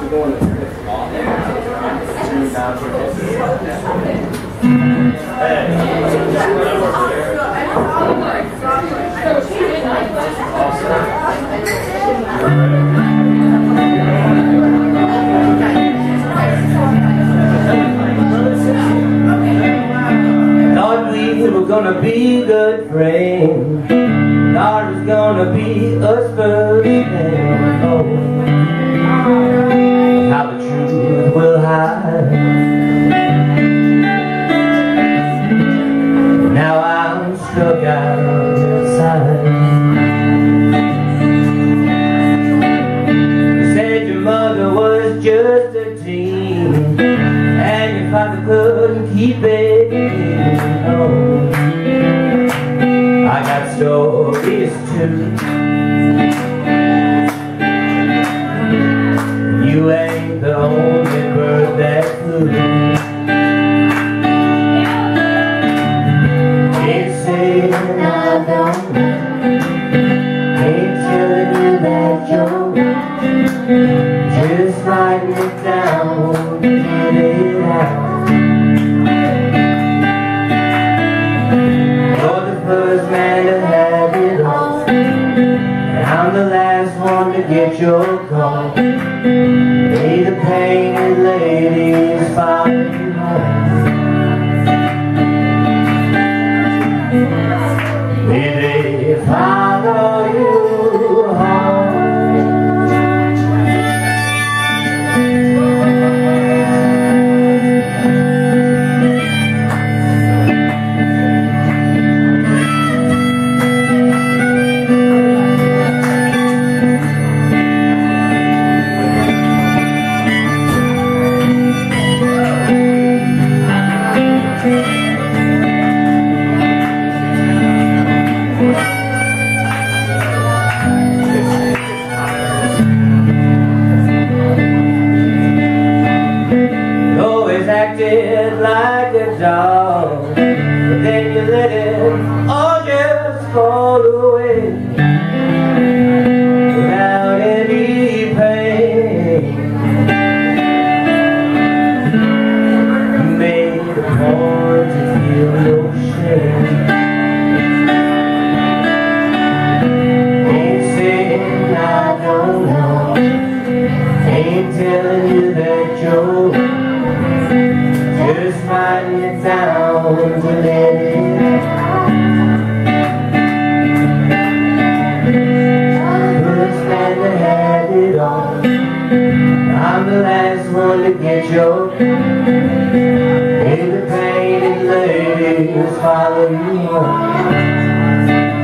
Thought we were gonna be good friends. Thought it was gonna be us first and oh, how the truth will hide. Now I'm stuck outside. You said your mother was just a teen, and your father couldn't keep it in. Oh, I got stories too. You ain't the only bird that flew. Ain't saying I don't know, ain't telling you that you're just writing it down, get it out. You're the first man to have it all, and I'm the last one to get your call. May the painted ladies follow you home. May they follow you home. Acted like a dog, but then you let it all just fall away without any pain. You made a point to feel no shame. Ain't saying I don't know, ain't telling you that you're just writing it down to let it out. First man to have it all, I'm the last one to get your. May the painted ladies follow you home.